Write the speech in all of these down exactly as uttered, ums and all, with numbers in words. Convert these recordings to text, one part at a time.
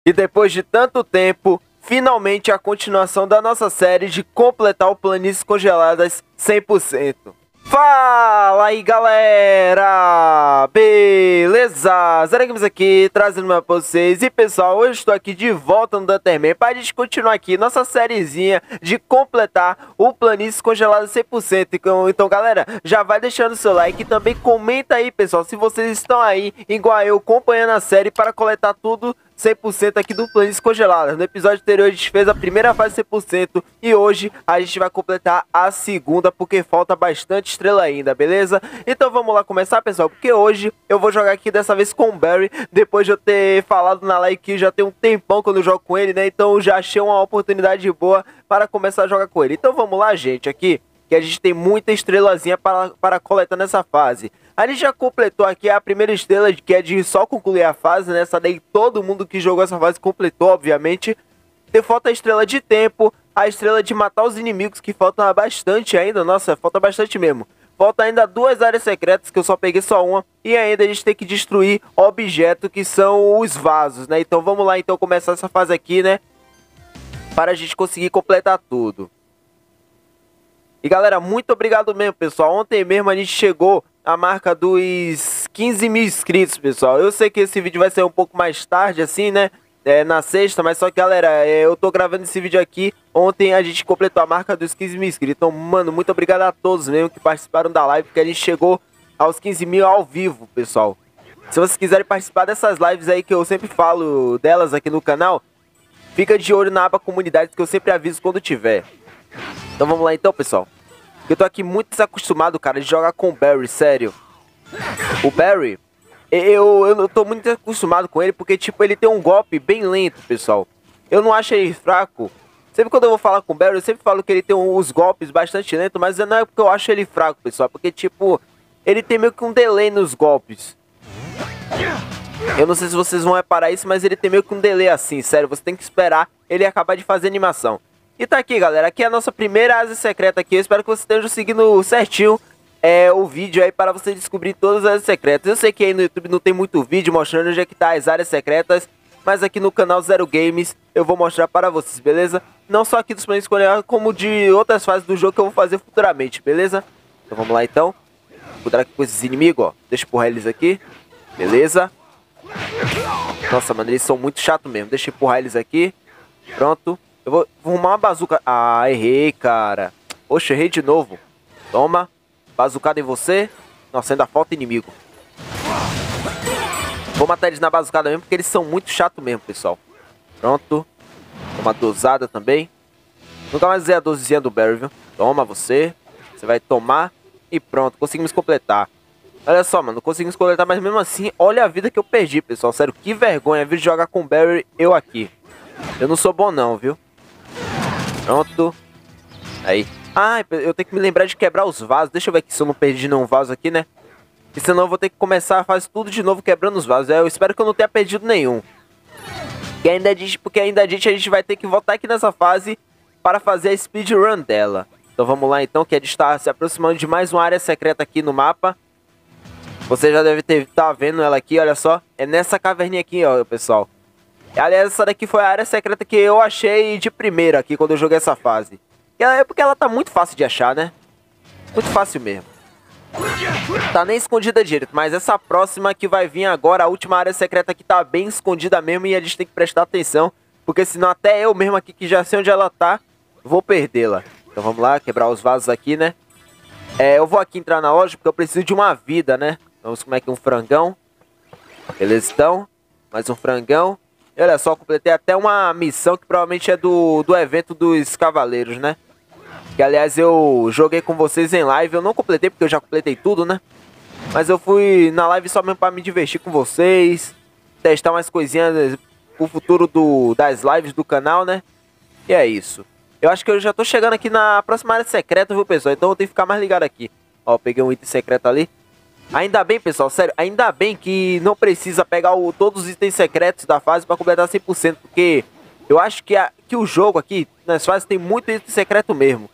E depois de tanto tempo, finalmente a continuação da nossa série de completar o Planícies Congeladas cem por cento. Fala aí galera, beleza? Zero Games aqui, trazendo mais pra vocês. E pessoal, hoje estou aqui de volta no Dutterman para a gente continuar aqui nossa sériezinha de completar o Planícies Congeladas cem por cento. Então, então galera, já vai deixando seu like e também comenta aí pessoal, se vocês estão aí, igual eu, acompanhando a série para coletar tudo cem por cento aqui do Planícies Congeladas. No episódio anterior a gente fez a primeira fase cem por cento e hoje a gente vai completar a segunda porque falta bastante estrela ainda, beleza? Então vamos lá começar pessoal, porque hoje eu vou jogar aqui dessa vez com o Barry, depois de eu ter falado na live que já tem um tempão quando eu jogo com ele, né? Então eu já achei uma oportunidade boa para começar a jogar com ele. Então vamos lá gente, aqui que a gente tem muita estrelazinha para, para coletar nessa fase. A gente já completou aqui a primeira estrela, que é de só concluir a fase, né? Essa daí todo mundo que jogou essa fase completou, obviamente. Tem falta a estrela de tempo, a estrela de matar os inimigos, que falta bastante ainda. Nossa, falta bastante mesmo. Falta ainda duas áreas secretas, que eu só peguei só uma. E ainda a gente tem que destruir objetos, que são os vasos, né? Então vamos lá, então, começar essa fase aqui, né? Para a gente conseguir completar tudo. E galera, muito obrigado mesmo, pessoal. Ontem mesmo a gente chegou à marca dos quinze mil inscritos, pessoal. Eu sei que esse vídeo vai ser um pouco mais tarde, assim, né? É, na sexta, mas só que, galera, é, eu tô gravando esse vídeo aqui. Ontem a gente completou a marca dos quinze mil inscritos. Então, mano, muito obrigado a todos mesmo que participaram da live, porque a gente chegou aos quinze mil ao vivo, pessoal. Se vocês quiserem participar dessas lives aí que eu sempre falo delas aqui no canal, fica de olho na aba comunidade que eu sempre aviso quando tiver. Então vamos lá então, pessoal. Eu tô aqui muito desacostumado, cara, de jogar com o Barry, sério. O Barry, eu, eu tô muito acostumado com ele porque, tipo, ele tem um golpe bem lento, pessoal. Eu não acho ele fraco. Sempre quando eu vou falar com o Barry, eu sempre falo que ele tem uns golpes bastante lentos, mas não é porque eu acho ele fraco, pessoal. Porque, tipo, ele tem meio que um delay nos golpes. Eu não sei se vocês vão reparar isso, mas ele tem meio que um delay assim, sério. Você tem que esperar ele acabar de fazer animação. E tá aqui, galera, aqui é a nossa primeira asa secreta aqui. Eu espero que vocês estejam seguindo certinho é, o vídeo aí para você descobrir todas as áreas secretas. Eu sei que aí no YouTube não tem muito vídeo mostrando onde é que tá as áreas secretas, mas aqui no canal Zero Games eu vou mostrar para vocês, beleza? Não só aqui dos Planícies Congeladas, como de outras fases do jogo que eu vou fazer futuramente, beleza? Então vamos lá então. Cuidado aqui com esses inimigos, ó. Deixa eu empurrar eles aqui, beleza? Nossa, mano, eles são muito chatos mesmo. Deixa eu empurrar eles aqui. Pronto. Eu vou, vou arrumar uma bazuca. Ah, errei, cara. Oxe, errei de novo. Toma. Bazucada em você. Nossa, ainda falta inimigo. Vou matar eles na bazucada mesmo, porque eles são muito chatos mesmo, pessoal. Pronto. Toma dosada também. Nunca mais usei a dosezinha do Barry, viu? Toma você. Você vai tomar. E pronto, conseguimos completar. Olha só, mano, conseguimos completar, mas mesmo assim, olha a vida que eu perdi, pessoal. Sério, que vergonha vir jogar com o Barry, eu aqui. Eu não sou bom não, viu? Pronto. Aí. Ah, eu tenho que me lembrar de quebrar os vasos. Deixa eu ver aqui se eu não perdi nenhum vaso aqui, né? E senão eu vou ter que começar a fazer tudo de novo quebrando os vasos. Eu espero que eu não tenha perdido nenhum. Que ainda diz, porque ainda a gente, a gente vai ter que voltar aqui nessa fase para fazer a speedrun dela. Então vamos lá então, que a gente está se aproximando de mais uma área secreta aqui no mapa. Você já deve ter tá vendo ela aqui, olha só. É nessa caverninha aqui, ó, pessoal. Aliás, essa daqui foi a área secreta que eu achei de primeira aqui quando eu joguei essa fase. É porque ela tá muito fácil de achar, né? Muito fácil mesmo. Tá nem escondida direito, mas essa próxima que vai vir agora, a última área secreta aqui tá bem escondida mesmo e a gente tem que prestar atenção. Porque senão até eu mesmo aqui que já sei onde ela tá, vou perdê-la. Então vamos lá, quebrar os vasos aqui, né? É, eu vou aqui entrar na loja porque eu preciso de uma vida, né? Vamos comer aqui um frangão. Beleza, então. Mais um frangão. E olha só, completei até uma missão que provavelmente é do, do evento dos cavaleiros, né? Que aliás eu joguei com vocês em live. Eu não completei porque eu já completei tudo, né? Mas eu fui na live só mesmo para me divertir com vocês. Testar umas coisinhas pro futuro do, das lives do canal, né? E é isso. Eu acho que eu já tô chegando aqui na próxima área secreta, viu, pessoal? Então eu tenho que ficar mais ligado aqui. Ó, peguei um item secreto ali. Ainda bem, pessoal, sério, ainda bem que não precisa pegar o, todos os itens secretos da fase para completar cem por cento, porque eu acho que, a, que o jogo aqui, nas fases, tem muito item secreto mesmo.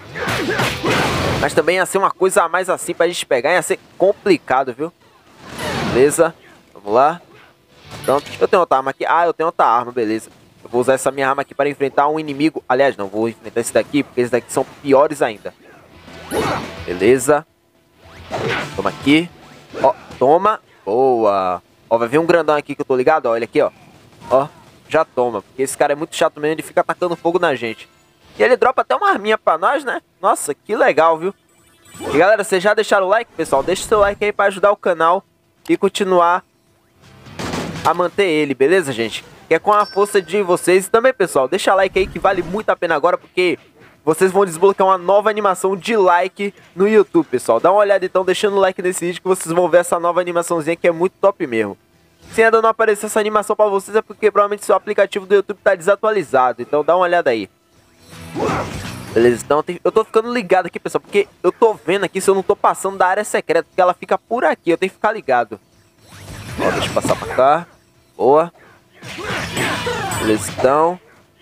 Mas também ia ser uma coisa a mais assim pra gente pegar, ia ser complicado, viu? Beleza, vamos lá. Pronto, eu tenho outra arma aqui. Ah, eu tenho outra arma, beleza. Eu vou usar essa minha arma aqui para enfrentar um inimigo. Aliás, não, vou enfrentar esse daqui, porque esses daqui são piores ainda. Beleza. Toma aqui. Ó, toma. Boa. Ó, vai vir um grandão aqui que eu tô ligado, ó. Olha aqui, ó. Ó, já toma. Porque esse cara é muito chato mesmo, ele fica atacando fogo na gente. E ele dropa até uma arminha pra nós, né? Nossa, que legal, viu? E galera, vocês já deixaram o like, pessoal? Deixa o seu like aí pra ajudar o canal e continuar a manter ele, beleza, gente? Que é com a força de vocês. E também, pessoal, deixa like aí que vale muito a pena agora, porque vocês vão desbloquear uma nova animação de like no YouTube, pessoal. Dá uma olhada então, deixando o like nesse vídeo que vocês vão ver essa nova animaçãozinha que é muito top mesmo. Se ainda não aparecer essa animação pra vocês é porque provavelmente seu aplicativo do YouTube tá desatualizado. Então dá uma olhada aí. Beleza, então eu tô ficando ligado aqui, pessoal, porque eu tô vendo aqui se eu não tô passando da área secreta, porque ela fica por aqui, eu tenho que ficar ligado. Ó, deixa eu passar pra cá. Boa. Beleza, então.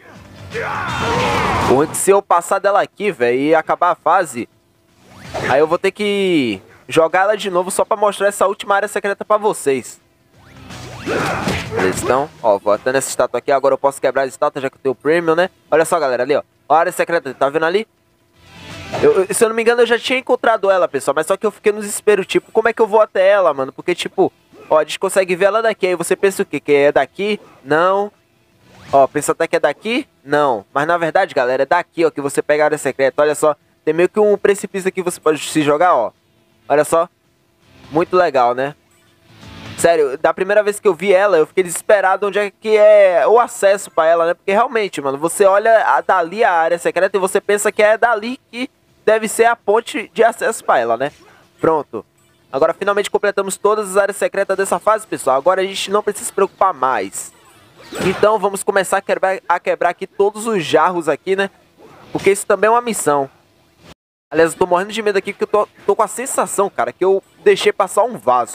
O ruim é que se eu passar dela aqui, velho, e acabar a fase, aí eu vou ter que jogar ela de novo só pra mostrar essa última área secreta pra vocês. Beleza, então. Ó, vou até nessa estátua aqui, agora eu posso quebrar a estátua já que eu tenho o Premium, né? Olha só, galera, ali, ó. Ó a área secreta, tá vendo ali? Eu, eu, se eu não me engano, eu já tinha encontrado ela, pessoal, mas só que eu fiquei no desespero, tipo, como é que eu vou até ela, mano? Porque, tipo, ó, a gente consegue ver ela daqui, aí você pensa o quê? Que é daqui? Não. Ó, pensa até que é daqui? Não. Mas na verdade, galera, é daqui, ó, que você pega a área secreta. Olha só, tem meio que um precipício aqui que você pode se jogar, ó. Olha só. Muito legal, né? Sério, da primeira vez que eu vi ela, eu fiquei desesperado onde é que é o acesso pra ela, né? Porque realmente, mano, você olha a, dali a área secreta e você pensa que é dali que deve ser a ponte de acesso pra ela, né? Pronto. Agora finalmente completamos todas as áreas secretas dessa fase, pessoal. Agora a gente não precisa se preocupar mais. Então vamos começar a quebrar, a quebrar aqui todos os jarros aqui, né? Porque isso também é uma missão. Aliás, eu tô morrendo de medo aqui porque eu tô, tô com a sensação, cara, que eu deixei passar um vaso.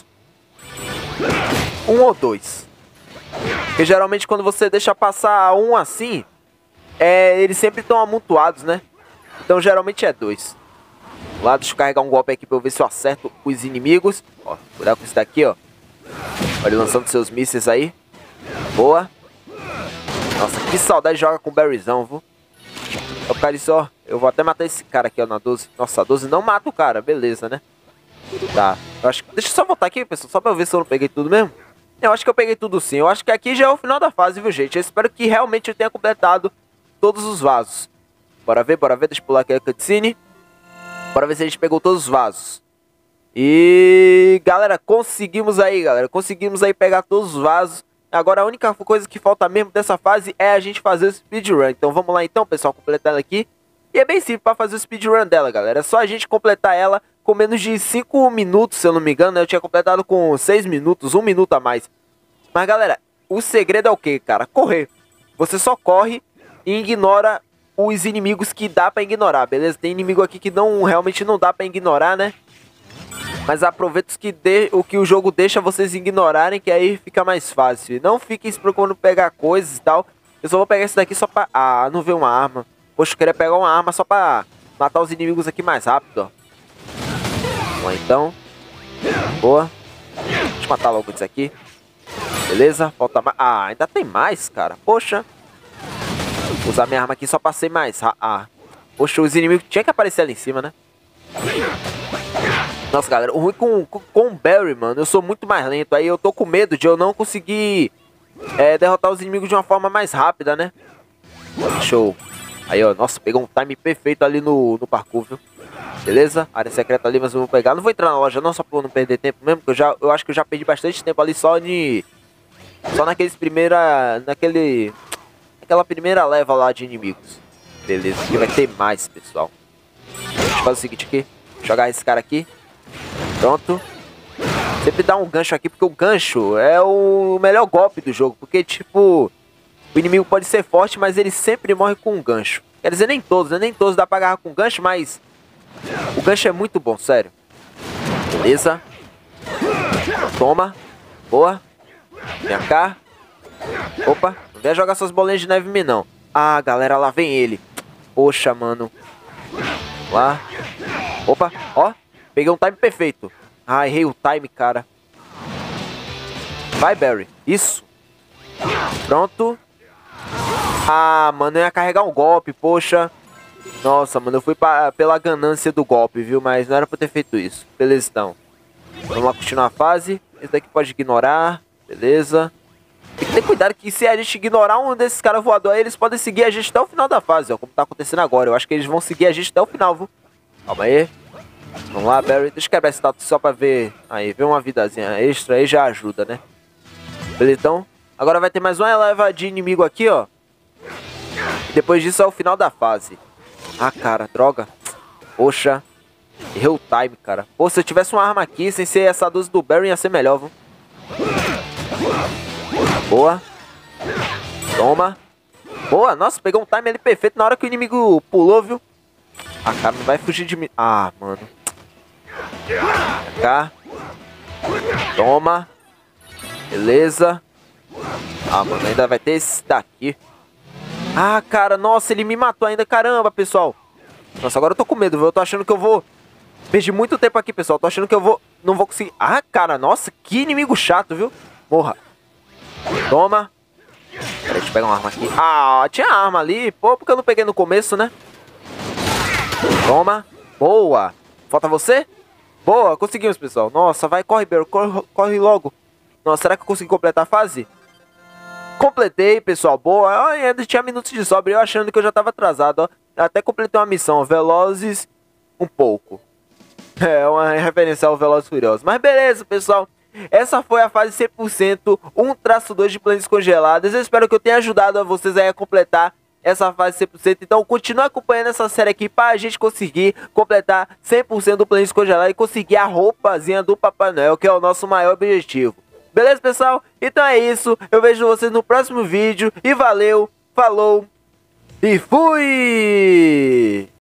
Um ou dois. Porque geralmente quando você deixa passar um assim, é, eles sempre estão amontoados, né? Então geralmente é dois. Vamos lá, deixa eu carregar um golpe aqui pra eu ver se eu acerto os inimigos. Ó, cuidado com isso daqui, ó. Olha, lançando seus mísseis aí. Boa. Nossa, que saudade de jogar com o Barryzão, viu? Ó, por causa disso, ó, eu vou até matar esse cara aqui, ó, na doze. Nossa, a doze não mata o cara, beleza, né? Tá, eu acho que... Deixa eu só voltar aqui, pessoal, só pra eu ver se eu não peguei tudo mesmo. Eu acho que eu peguei tudo sim. Eu acho que aqui já é o final da fase, viu, gente? Eu espero que realmente eu tenha completado todos os vasos. Bora ver, bora ver. Deixa eu pular aqui a cutscene. Bora ver se a gente pegou todos os vasos. E... galera, conseguimos aí, galera. Conseguimos aí pegar todos os vasos. Agora a única coisa que falta mesmo dessa fase é a gente fazer o speedrun. Então vamos lá então, pessoal, completar ela aqui. E é bem simples para fazer o speedrun dela, galera. É só a gente completar ela com menos de cinco minutos, se eu não me engano, né? Eu tinha completado com seis minutos, um minuto a mais. Mas, galera, o segredo é o quê, cara? Correr. Você só corre e ignora os inimigos que dá pra ignorar, beleza? Tem inimigo aqui que não, realmente não dá pra ignorar, né? Mas aproveita os que de, o que o jogo deixa vocês ignorarem, que aí fica mais fácil. Não fiquem se preocupando em pegar coisas e tal. Eu só vou pegar esse daqui só pra... Ah, não veio uma arma. Poxa, eu queria pegar uma arma só pra matar os inimigos aqui mais rápido, ó. Bom, então. Boa. Deixa eu matar logo isso aqui. Beleza, falta mais. Ah, ainda tem mais, cara. Poxa. Vou usar minha arma aqui só pra ser mais. Ah, poxa, os inimigos tinha que aparecer ali em cima, né? Nossa, galera, o ruim com, com, com o Barry, mano, eu sou muito mais lento. Aí eu tô com medo de eu não conseguir é, derrotar os inimigos de uma forma mais rápida, né? Show. Aí, ó, nossa, pegou um time perfeito ali no, no parkour, viu? Beleza? Área secreta ali, mas eu vou pegar. Não vou entrar na loja não, só pra não perder tempo mesmo, porque eu, já, eu acho que eu já perdi bastante tempo ali só de... Só naqueles primeira... Naquele... Aquela primeira leva lá de inimigos. Beleza, aqui vai ter mais, pessoal. Deixa eu fazer o seguinte aqui. Jogar esse cara aqui. Pronto. Sempre dá um gancho aqui, porque o gancho é o melhor golpe do jogo. Porque, tipo... O inimigo pode ser forte, mas ele sempre morre com um gancho. Quer dizer, nem todos, né? Nem todos dá pra agarrar com gancho, mas... O gancho é muito bom, sério. Beleza. Toma. Boa. Vem cá. Opa. Não venha jogar suas bolinhas de neve em mim, não. Ah, galera, lá vem ele. Poxa, mano. Lá. Opa. Ó. Peguei um time perfeito. Ah, errei o time, cara. Vai, Barry. Isso. Pronto. Ah, mano, eu ia carregar um golpe, poxa. Nossa, mano, eu fui pra, pela ganância do golpe, viu? Mas não era pra ter feito isso. Beleza, então. Vamos lá continuar a fase. Esse daqui pode ignorar. Beleza. Tem que ter cuidado que se a gente ignorar um desses caras voadores aí, eles podem seguir a gente até o final da fase, ó. Como tá acontecendo agora. Eu acho que eles vão seguir a gente até o final, viu? Calma aí. Vamos lá, Barry. Deixa eu quebrar esse status só pra ver. Aí, ver uma vidazinha extra aí já ajuda, né? Beleza, então. Agora vai ter mais uma leva de inimigo aqui, ó. E depois disso é o final da fase. Ah, cara, droga. Poxa. Errei o time, cara. Pô, se eu tivesse uma arma aqui, sem ser essa doze do Barry, ia ser melhor, viu? Boa. Toma. Boa. Nossa, pegou um time ali perfeito na hora que o inimigo pulou, viu? Ah, cara, não vai fugir de mim. Ah, mano. Cá. Toma. Beleza. Ah, mano, ainda vai ter esse daqui. Ah, cara, nossa, ele me matou ainda. Caramba, pessoal. Nossa, agora eu tô com medo, viu? Eu tô achando que eu vou... Perdi muito tempo aqui, pessoal. Tô achando que eu vou... Não vou conseguir... Ah, cara, nossa, que inimigo chato, viu? Morra. Toma. Peraí, deixa eu pegar uma arma aqui. Ah, tinha arma ali. Pô, porque eu não peguei no começo, né? Toma. Boa. Falta você? Boa, conseguimos, pessoal. Nossa, vai, corre, Barry. Corre, corre logo. Nossa, será que eu consegui completar a fase? Completei, pessoal. Boa. Eu ainda tinha minutos de sobra. Eu achando que eu já tava atrasado, ó. Eu até completei uma missão. Velozes um pouco. É uma referência ao Velozes e Furiosos. Mas beleza, pessoal. Essa foi a fase cem por cento um traço dois de Planícies Congeladas. Eu espero que eu tenha ajudado a vocês aí a completar essa fase cem por cento. Então continue acompanhando essa série aqui para a gente conseguir completar cem por cento do Planícies Congeladas e conseguir a roupazinha do Papai Noel, que é o nosso maior objetivo. Beleza, pessoal? Então é isso. Eu vejo vocês no próximo vídeo. E valeu, falou e fui!